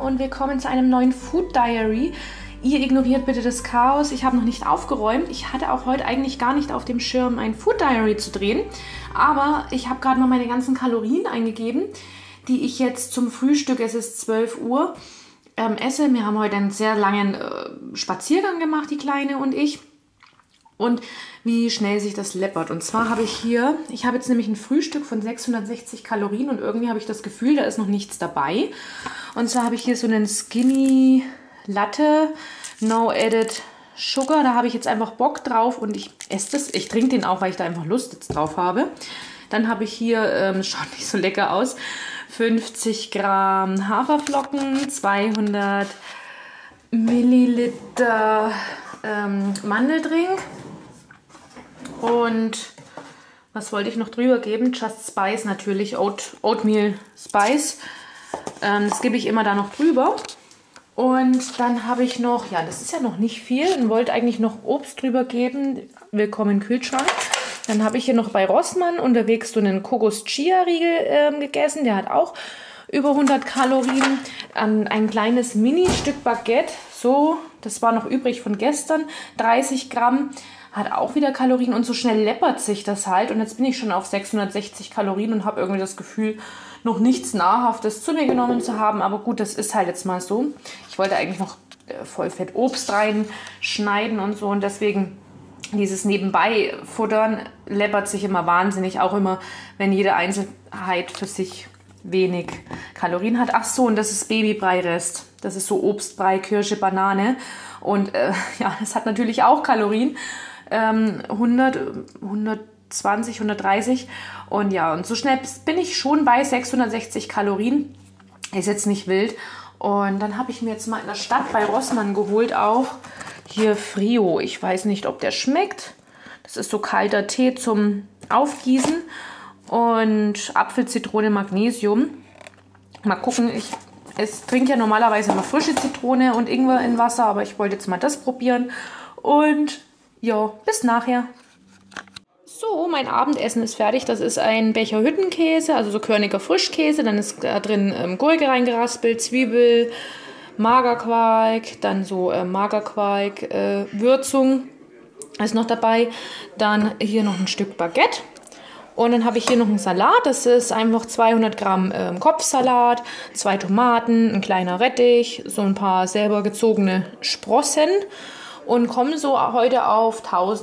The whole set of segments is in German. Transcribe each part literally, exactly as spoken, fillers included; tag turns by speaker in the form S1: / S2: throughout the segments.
S1: und willkommen zu einem neuen Food Diary. Ihr ignoriert bitte das Chaos, ich habe noch nicht aufgeräumt. Ich hatte auch heute eigentlich gar nicht auf dem Schirm, ein Food Diary zu drehen. Aber ich habe gerade mal meine ganzen Kalorien eingegeben, die ich jetzt zum Frühstück, es ist zwölf Uhr, ähm, esse. Wir haben heute einen sehr langen äh, Spaziergang gemacht, die Kleine und ich. Und wie schnell sich das läppert. Und zwar habe ich hier, ich habe jetzt nämlich ein Frühstück von sechshundertsechzig Kalorien und irgendwie habe ich das Gefühl, da ist noch nichts dabei. Und zwar habe ich hier so einen Skinny Latte, No Added Sugar. Da habe ich jetzt einfach Bock drauf und ich esse das. Ich trinke den auch, weil ich da einfach Lust jetzt drauf habe. Dann habe ich hier, ähm, schaut nicht so lecker aus, fünfzig Gramm Haferflocken, zweihundert Milliliter ähm, Mandeldrink. Und was wollte ich noch drüber geben? Just Spice natürlich, Oat, Oatmeal Spice. Ähm, das gebe ich immer da noch drüber. Und dann habe ich noch, ja, das ist ja noch nicht viel, und wollte eigentlich noch Obst drüber geben. Willkommen im Kühlschrank. Dann habe ich hier noch bei Rossmann unterwegs so einen Kokos-Chia-Riegel ähm, gegessen. Der hat auch über hundert Kalorien. Ähm, ein kleines Mini-Stück Baguette, so, das war noch übrig von gestern, dreißig Gramm. Hat auch wieder Kalorien und so schnell läppert sich das halt. Und jetzt bin ich schon auf sechshundertsechzig Kalorien und habe irgendwie das Gefühl, noch nichts Nahrhaftes zu mir genommen zu haben. Aber gut, das ist halt jetzt mal so. Ich wollte eigentlich noch äh, Vollfett Obst reinschneiden und so. Und deswegen dieses Nebenbei-Futtern läppert sich immer wahnsinnig. Auch immer, wenn jede Einzelheit für sich wenig Kalorien hat. Ach so, und das ist Babybrei-Rest. Das ist so Obstbrei, Kirsche, Banane. Und äh, ja, das hat natürlich auch Kalorien. Ähm, hundert, hundertzwanzig, hundertdreißig. Und ja, und so schnell bin ich schon bei sechshundertsechzig Kalorien. Ist jetzt nicht wild. Und dann habe ich mir jetzt mal in der Stadt bei Rossmann geholt auch hier Frio. Ich weiß nicht, ob der schmeckt. Das ist so kalter Tee zum Aufgießen. Und Apfel, Zitrone, Magnesium. Mal gucken, ich es trinke ja normalerweise immer frische Zitrone und Ingwer in Wasser, aber ich wollte jetzt mal das probieren. Und ja, bis nachher. So, mein Abendessen ist fertig. Das ist ein Becher Hüttenkäse, also so körniger Frischkäse. Dann ist da drin ähm, Gurke reingeraspelt, Zwiebel, Magerquark, dann so äh, Magerquark, äh, Würzung ist noch dabei. Dann hier noch ein Stück Baguette. Und dann habe ich hier noch einen Salat, das ist einfach zweihundert Gramm ähm, Kopfsalat, zwei Tomaten, ein kleiner Rettich, so ein paar selber gezogene Sprossen und komme so heute auf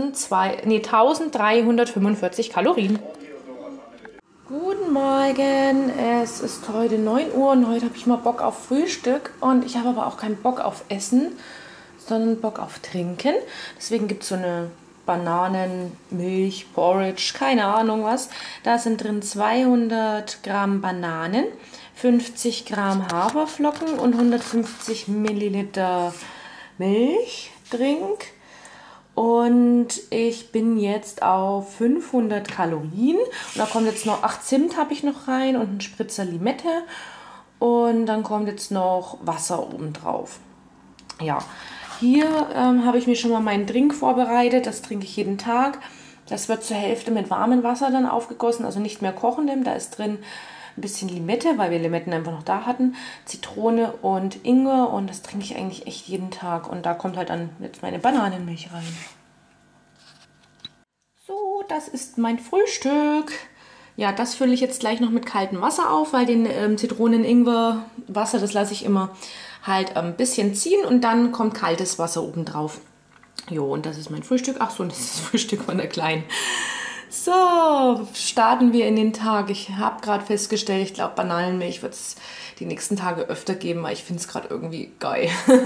S1: eintausenddreihundertfünfundvierzig Kalorien. Guten Morgen, es ist heute neun Uhr und heute habe ich mal Bock auf Frühstück und ich habe aber auch keinen Bock auf Essen, sondern Bock auf Trinken. Deswegen gibt es so eine Bananen, Milch, Porridge, keine Ahnung was. Da sind drin zweihundert Gramm Bananen, fünfzig Gramm Haferflocken und hundertfünfzig Milliliter Milchdrink. Und ich bin jetzt auf fünfhundert Kalorien. Und da kommt jetzt noch, ach, Zimt habe ich noch rein und ein Spritzer Limette. Und dann kommt jetzt noch Wasser oben drauf. Ja. Hier ähm, habe ich mir schon mal meinen Drink vorbereitet, das trinke ich jeden Tag. Das wird zur Hälfte mit warmem Wasser dann aufgegossen, also nicht mehr kochendem. Da ist drin ein bisschen Limette, weil wir Limetten einfach noch da hatten, Zitrone und Ingwer und das trinke ich eigentlich echt jeden Tag. Und da kommt halt dann jetzt meine Bananenmilch rein. So, das ist mein Frühstück. Ja, das fülle ich jetzt gleich noch mit kaltem Wasser auf, weil den ähm, Zitronen-Ingwer-Wasser, das lasse ich immer halt ein bisschen ziehen und dann kommt kaltes Wasser oben drauf. Jo, und das ist mein Frühstück. Ach so, und das ist das Frühstück von der Kleinen. So, starten wir in den Tag. Ich habe gerade festgestellt, ich glaube, Bananenmilch wird es die nächsten Tage öfter geben, weil ich finde es gerade irgendwie geil.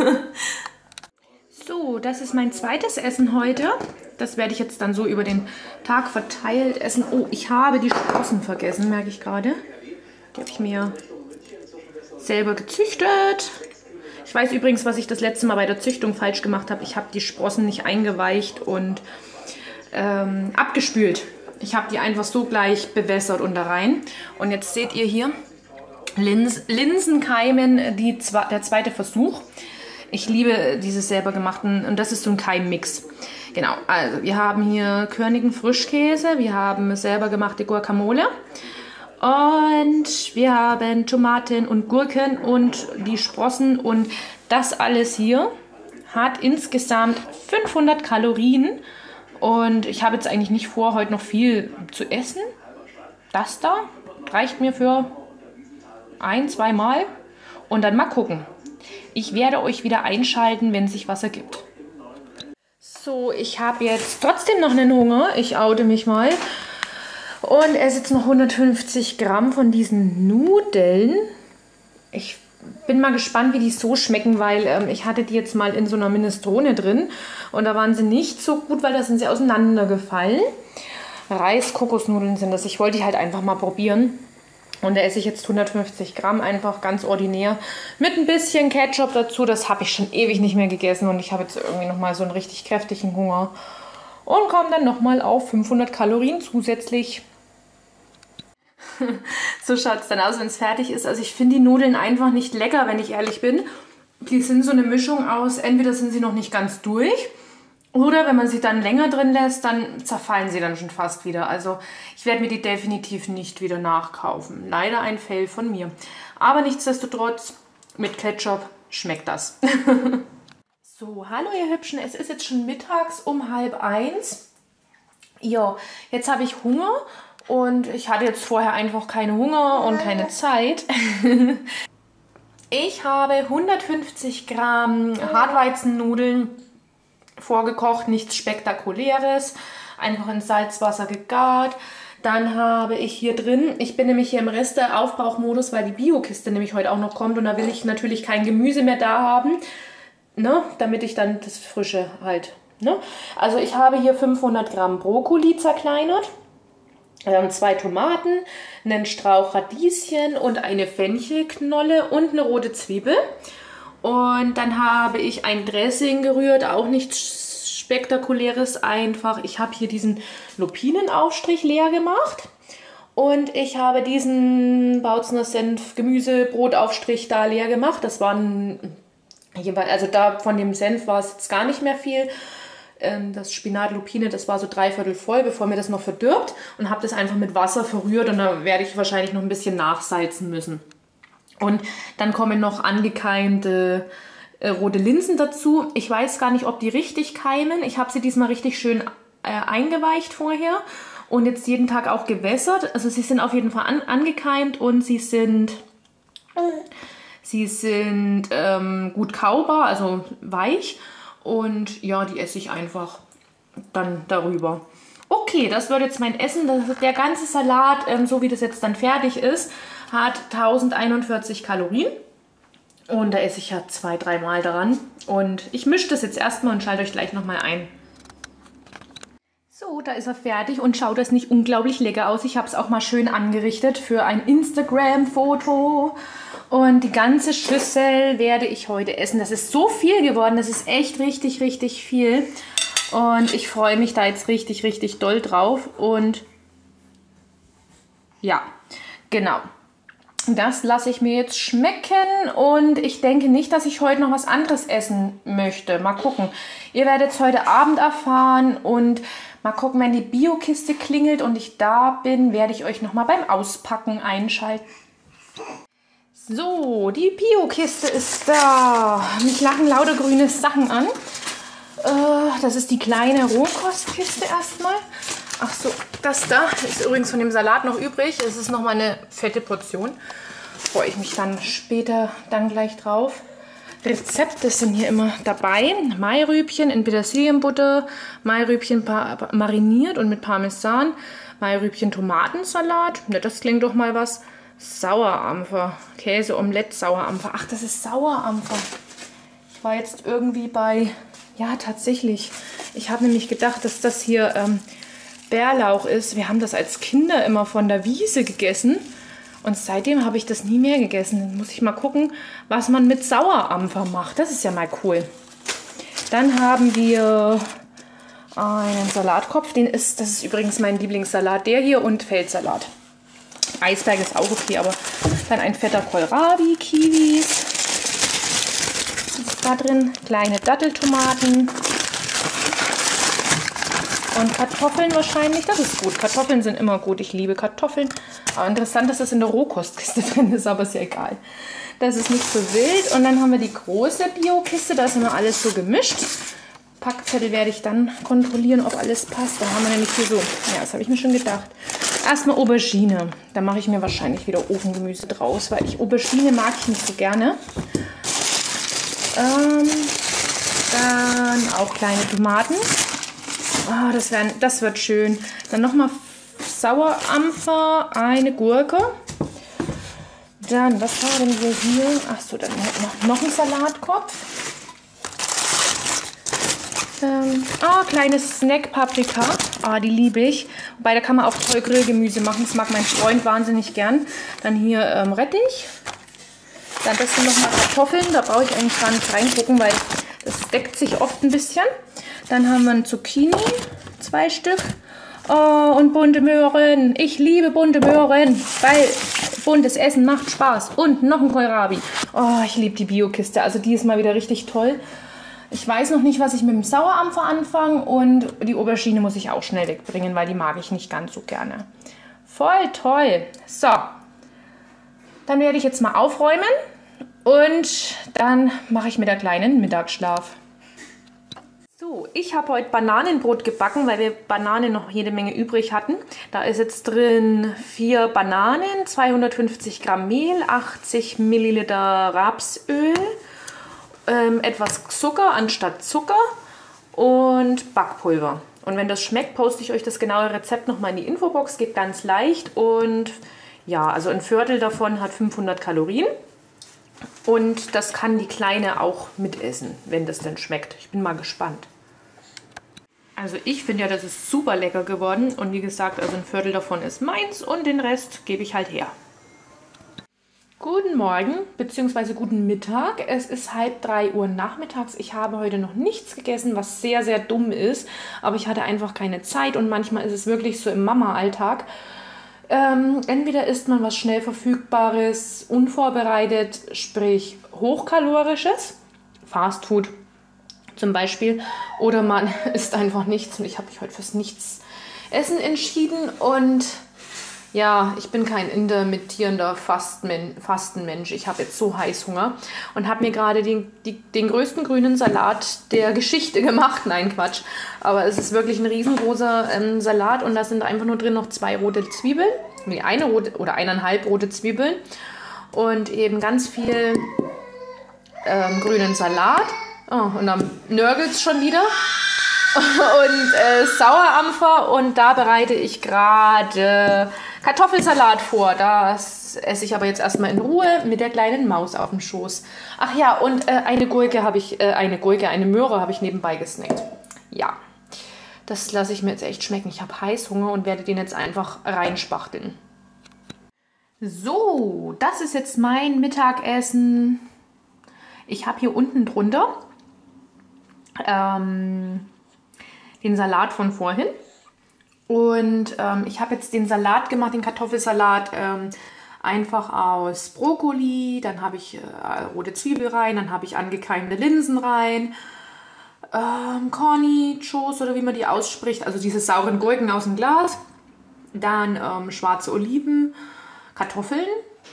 S1: So, das ist mein zweites Essen heute. Das werde ich jetzt dann so über den Tag verteilt essen. Oh, ich habe die Sprossen vergessen, merke ich gerade. Die habe ich mir selber gezüchtet. Ich weiß übrigens, was ich das letzte Mal bei der Züchtung falsch gemacht habe. Ich habe die Sprossen nicht eingeweicht und ähm, abgespült. Ich habe die einfach so gleich bewässert und da rein. Und jetzt seht ihr hier Lins Linsenkeimen, die, der zweite Versuch. Ich liebe diese selber gemachten und das ist so ein Keimmix. Genau, also wir haben hier körnigen Frischkäse, wir haben selber gemachte Guacamole Und wir haben Tomaten und Gurken und die Sprossen. Und das alles hier hat insgesamt fünfhundert Kalorien. Und ich habe jetzt eigentlich nicht vor, heute noch viel zu essen. Das da reicht mir für ein, zwei Mal. Und dann mal gucken. Ich werde euch wieder einschalten, wenn sich was ergibt. So, ich habe jetzt trotzdem noch einen Hunger. Ich oute mich mal. Und esse jetzt noch hundertfünfzig Gramm von diesen Nudeln. Ich bin mal gespannt, wie die so schmecken, weil ähm, ich hatte die jetzt mal in so einer Minestrone drin. Und da waren sie nicht so gut, weil da sind sie auseinandergefallen. Reis-Kokosnudeln sind das. Ich wollte die halt einfach mal probieren. Und da esse ich jetzt hundertfünfzig Gramm, einfach ganz ordinär. Mit ein bisschen Ketchup dazu. Das habe ich schon ewig nicht mehr gegessen. Und ich habe jetzt irgendwie nochmal so einen richtig kräftigen Hunger. Und komme dann nochmal auf fünfhundert Kalorien zusätzlich. So schaut es dann aus, wenn es fertig ist. Also ich finde die Nudeln einfach nicht lecker, wenn ich ehrlich bin. Die sind so eine Mischung aus, entweder sind sie noch nicht ganz durch oder wenn man sie dann länger drin lässt, dann zerfallen sie dann schon fast wieder. Also ich werde mir die definitiv nicht wieder nachkaufen. Leider ein Fail von mir. Aber nichtsdestotrotz, mit Ketchup schmeckt das. So, hallo ihr Hübschen, es ist jetzt schon mittags um halb eins. Ja, jetzt habe ich Hunger. Und ich hatte jetzt vorher einfach keinen Hunger und keine Zeit. Ich habe hundertfünfzig Gramm Hartweizennudeln vorgekocht, nichts Spektakuläres. Einfach in Salzwasser gegart. Dann habe ich hier drin, ich bin nämlich hier im Reste-Aufbrauchmodus, weil die Bio-Kiste nämlich heute auch noch kommt. Und da will ich natürlich kein Gemüse mehr da haben, ne? Damit ich dann das Frische halt. Ne? Also ich habe hier fünfhundert Gramm Brokkoli zerkleinert. Ähm, zwei Tomaten, einen Strauch Radieschen und eine Fenchelknolle und eine rote Zwiebel. Und dann habe ich ein Dressing gerührt, auch nichts Spektakuläres, einfach. Ich habe hier diesen Lupinenaufstrich leer gemacht. Und ich habe diesen Bautzner Senf Gemüsebrotaufstrich da leer gemacht. Das waren, also da von dem Senf war es jetzt gar nicht mehr viel. Das Spinat Lupine, das war so dreiviertel voll, bevor mir das noch verdirbt. Und habe das einfach mit Wasser verrührt und da werde ich wahrscheinlich noch ein bisschen nachsalzen müssen. Und dann kommen noch angekeimte äh, rote Linsen dazu. Ich weiß gar nicht, ob die richtig keimen. Ich habe sie diesmal richtig schön äh, eingeweicht vorher und jetzt jeden Tag auch gewässert. Also sie sind auf jeden Fall an, angekeimt und sie sind, sie sind ähm, gut kaubar, also weich. Und ja, die esse ich einfach dann darüber. Okay, das wird jetzt mein Essen. Das, der ganze Salat, ähm, so wie das jetzt dann fertig ist, hat tausendeinundvierzig Kalorien. Und da esse ich ja zwei, dreimal daran. Und ich mische das jetzt erstmal und schalte euch gleich nochmal ein. So, da ist er fertig und schaut das nicht unglaublich lecker aus. Ich habe es auch mal schön angerichtet für ein Instagram-Foto. Und die ganze Schüssel werde ich heute essen. Das ist so viel geworden. Das ist echt richtig, richtig viel. Und ich freue mich da jetzt richtig, richtig doll drauf. Und ja, genau. Das lasse ich mir jetzt schmecken. Und ich denke nicht, dass ich heute noch was anderes essen möchte. Mal gucken. Ihr werdet es heute Abend erfahren. Und mal gucken, wenn die Bio-Kiste klingelt und ich da bin, werde ich euch nochmal beim Auspacken einschalten. So, die Bio-Kiste ist da. Mich lachen lauter grüne Sachen an. Äh, das ist die kleine Rohkostkiste erstmal. Ach so, das da ist übrigens von dem Salat noch übrig. Es ist nochmal eine fette Portion. Freue ich mich dann später dann gleich drauf. Rezepte sind hier immer dabei. Mairübchen in Petersilienbutter, Mairübchen mariniert und mit Parmesan, Mairübchen Tomatensalat. Ne, das klingt doch mal was. Sauerampfer, Käse, Omelette, Sauerampfer. Ach, das ist Sauerampfer. Ich war jetzt irgendwie bei, ja tatsächlich, ich habe nämlich gedacht, dass das hier ähm, Bärlauch ist. Wir haben das als Kinder immer von der Wiese gegessen und seitdem habe ich das nie mehr gegessen. Dann muss ich mal gucken, was man mit Sauerampfer macht. Das ist ja mal cool. Dann haben wir einen Salatkopf. Den ist, das ist übrigens mein Lieblingssalat, der hier, und Feldsalat. Eisberg ist auch okay, aber dann ein fetter Kohlrabi, Kiwis. Was ist da drin? Kleine Datteltomaten. Und Kartoffeln wahrscheinlich, das ist gut. Kartoffeln sind immer gut, ich liebe Kartoffeln. Aber interessant, dass das in der Rohkostkiste drin ist, aber ist ja egal. Das ist nicht so wild. Und dann haben wir die große Bio-Kiste, da ist immer alles so gemischt. Packzettel werde ich dann kontrollieren, ob alles passt. Da haben wir nämlich hier so, ja, das habe ich mir schon gedacht. Erstmal Aubergine. Da mache ich mir wahrscheinlich wieder Ofengemüse draus, weil ich Aubergine mag ich nicht so gerne. Ähm, dann auch kleine Tomaten. Oh, das, werden, das wird schön. Dann nochmal Sauerampfer, eine Gurke. Dann, was haben wir hier? Achso, dann noch, noch ein Salatkorb. Ähm, oh, kleines Snack-Paprika. Ah, oh, die liebe ich. Wobei, da kann man auch toll Grillgemüse machen. Das mag mein Freund wahnsinnig gern. Dann hier ähm, Rettich. Dann das sind nochmal Kartoffeln. Da brauche ich eigentlich gar nicht reingucken, weil das deckt sich oft ein bisschen. Dann haben wir ein Zucchini, zwei Stück. Oh, und bunte Möhren. Ich liebe bunte Möhren, weil buntes Essen macht Spaß. Und noch ein Kohlrabi. Oh, ich liebe die Bio-Kiste. Also die ist mal wieder richtig toll. Ich weiß noch nicht, was ich mit dem Sauerampfer anfange. Und die Aubergine muss ich auch schnell wegbringen, weil die mag ich nicht ganz so gerne. Voll toll. So, dann werde ich jetzt mal aufräumen. Und dann mache ich mit der Kleinen Mittagsschlaf. So, ich habe heute Bananenbrot gebacken, weil wir Bananen noch jede Menge übrig hatten. Da ist jetzt drin vier Bananen, zweihundertfünfzig Gramm Mehl, achtzig Milliliter Rapsöl, ähm, etwas Zucker anstatt Zucker und Backpulver. Und wenn das schmeckt, poste ich euch das genaue Rezept nochmal in die Infobox. Geht ganz leicht und ja, also ein Viertel davon hat fünfhundert Kalorien. Und das kann die Kleine auch mitessen, wenn das denn schmeckt. Ich bin mal gespannt. Also ich finde ja, das ist super lecker geworden. Und wie gesagt, also ein Viertel davon ist meins und den Rest gebe ich halt her. Guten Morgen bzw. guten Mittag. Es ist halb drei Uhr nachmittags. Ich habe heute noch nichts gegessen, was sehr, sehr dumm ist. Aber ich hatte einfach keine Zeit und manchmal ist es wirklich so im Mama-Alltag. Ähm, entweder isst man was schnell Verfügbares, unvorbereitet, sprich hochkalorisches, Fastfood zum Beispiel, oder man isst einfach nichts und ich habe mich heute fürs Nichts-Essen entschieden und ja, ich bin kein intermittierender Fasten Fastenmensch. Ich habe jetzt so Heißhunger und habe mir gerade den, die, den größten grünen Salat der Geschichte gemacht. Nein, Quatsch. Aber es ist wirklich ein riesengroßer ähm, Salat und da sind einfach nur drin noch zwei rote Zwiebeln. Nee, eine rote oder eineinhalb rote Zwiebeln und eben ganz viel ähm, grünen Salat. Oh, und dann nörgelt es schon wieder. Und äh, Sauerampfer und da bereite ich gerade Kartoffelsalat vor. Das esse ich aber jetzt erstmal in Ruhe mit der kleinen Maus auf dem Schoß. Ach ja, und äh, eine Gurke habe ich, äh, eine Gurke, eine Möhre habe ich nebenbei gesnackt. Ja, das lasse ich mir jetzt echt schmecken. Ich habe Heißhunger und werde den jetzt einfach reinspachteln. So, das ist jetzt mein Mittagessen. Ich habe hier unten drunter ähm, den Salat von vorhin. Und ähm, ich habe jetzt den Salat gemacht, den Kartoffelsalat, ähm, einfach aus Brokkoli. Dann habe ich äh, rote Zwiebel rein, dann habe ich angekeimte Linsen rein. Ähm, Cornichons oder wie man die ausspricht, also diese sauren Gurken aus dem Glas. Dann ähm, schwarze Oliven, Kartoffeln,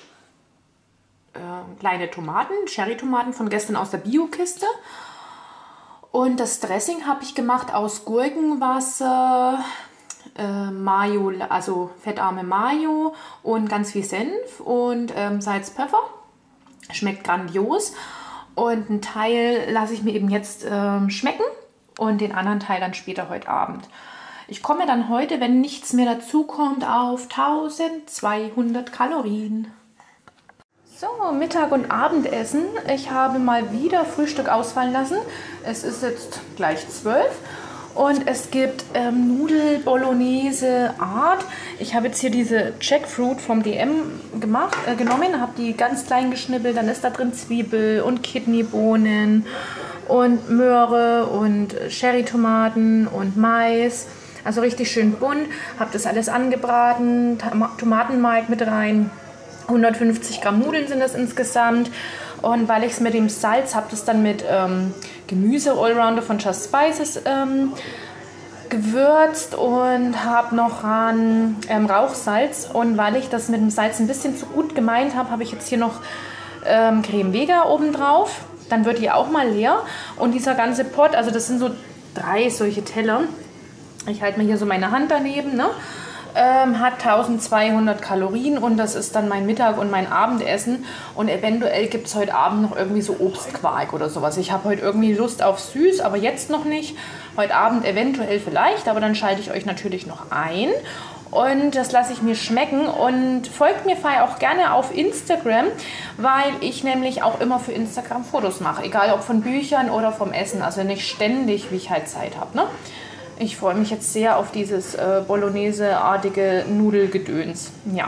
S1: äh, kleine Tomaten, Cherry-Tomaten von gestern aus der Bio-Kiste. Und das Dressing habe ich gemacht aus Gurkenwasser, äh, Mayo, also fettarme Mayo und ganz viel Senf und ähm, Salz, Pfeffer. Schmeckt grandios. Und einen Teil lasse ich mir eben jetzt ähm, schmecken und den anderen Teil dann später heute Abend. Ich komme dann heute, wenn nichts mehr dazu kommt, auf eintausendzweihundert Kalorien. So, Mittag- und Abendessen. Ich habe mal wieder Frühstück ausfallen lassen. Es ist jetzt gleich zwölf und es gibt ähm, Nudel Bolognese Art. Ich habe jetzt hier diese Jackfruit vom D M gemacht, äh, genommen, habe die ganz klein geschnippelt. Dann ist da drin Zwiebel und Kidneybohnen und Möhre und Cherrytomaten und Mais. Also richtig schön bunt. Habe das alles angebraten, Tomatenmark mit rein. hundertfünfzig Gramm Nudeln sind das insgesamt. Und weil ich es mit dem Salz habe, das dann mit ähm, Gemüse Allrounder von Just Spices ähm, gewürzt und habe noch ran ähm, Rauchsalz. Und weil ich das mit dem Salz ein bisschen zu gut gemeint habe, habe ich jetzt hier noch ähm, Creme Vega oben drauf. Dann wird die auch mal leer. Und dieser ganze Pot, also das sind so drei solche Teller. Ich halte mir hier so meine Hand daneben, ne? Ähm, hat eintausendzweihundert Kalorien und das ist dann mein Mittag- und mein Abendessen. Und eventuell gibt es heute Abend noch irgendwie so Obstquark oder sowas. Ich habe heute irgendwie Lust auf süß, aber jetzt noch nicht. Heute Abend eventuell vielleicht, aber dann schalte ich euch natürlich noch ein. Und das lasse ich mir schmecken und folgt mir auch gerne auf Instagram, weil ich nämlich auch immer für Instagram Fotos mache. Egal ob von Büchern oder vom Essen, also nicht ständig, wie ich halt Zeit habe, ne? Ich freue mich jetzt sehr auf dieses äh, Bolognese-artige Nudelgedöns. Ja.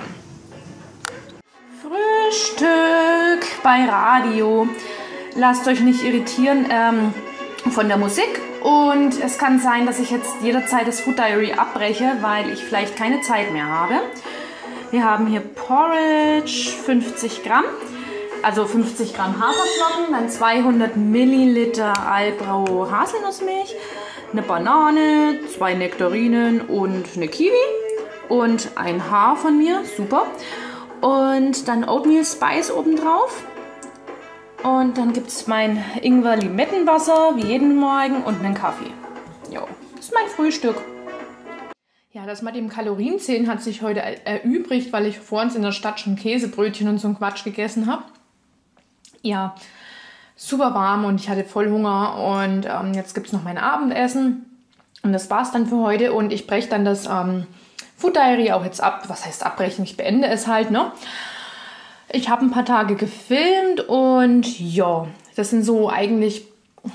S1: Frühstück bei Radio. Lasst euch nicht irritieren ähm, von der Musik. Und es kann sein, dass ich jetzt jederzeit das Food Diary abbreche, weil ich vielleicht keine Zeit mehr habe. Wir haben hier Porridge, fünfzig Gramm. Also fünfzig Gramm Haferflocken, dann zweihundert Milliliter Alpro Haselnussmilch, eine Banane, zwei Nektarinen und eine Kiwi und ein Haar von mir, super. Und dann Oatmeal Spice obendrauf. Und dann gibt es mein Ingwer-Limettenwasser, wie jeden Morgen, und einen Kaffee. Jo, das ist mein Frühstück. Ja, das mit dem Kalorienzählen hat sich heute erübrigt, weil ich vor uns in der Stadt schon Käsebrötchen und so einen Quatsch gegessen habe. Ja, super warm und ich hatte voll Hunger und ähm, jetzt gibt es noch mein Abendessen und das war's dann für heute und ich breche dann das ähm, Food Diary auch jetzt ab. Was heißt abbrechen? Ich beende es halt, ne? Ich habe ein paar Tage gefilmt und ja, das sind so eigentlich,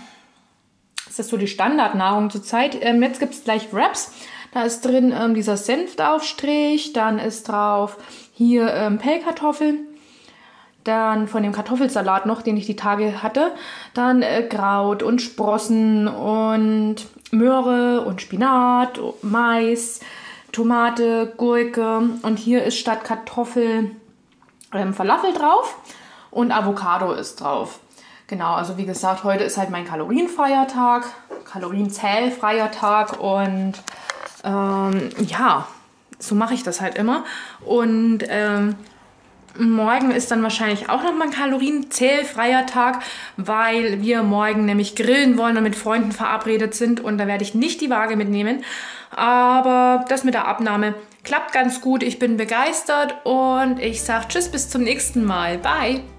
S1: ist das so die Standardnahrung zurzeit. Ähm, jetzt gibt es gleich Wraps. Da ist drin ähm, dieser Senftaufstrich, dann ist drauf hier ähm, Pellkartoffeln. Dann von dem Kartoffelsalat noch, den ich die Tage hatte. Dann äh, Kraut und Sprossen und Möhre und Spinat, Mais, Tomate, Gurke. Und hier ist statt Kartoffel ähm, Falafel drauf und Avocado ist drauf. Genau, also wie gesagt, heute ist halt mein kalorienfreier Tag, kalorienzählfreier Tag und ähm, ja, so mache ich das halt immer. Und ähm, morgen ist dann wahrscheinlich auch nochmal ein kalorienzählfreier Tag, weil wir morgen nämlich grillen wollen und mit Freunden verabredet sind und da werde ich nicht die Waage mitnehmen. Aber das mit der Abnahme klappt ganz gut. Ich bin begeistert und ich sage tschüss, bis zum nächsten Mal. Bye!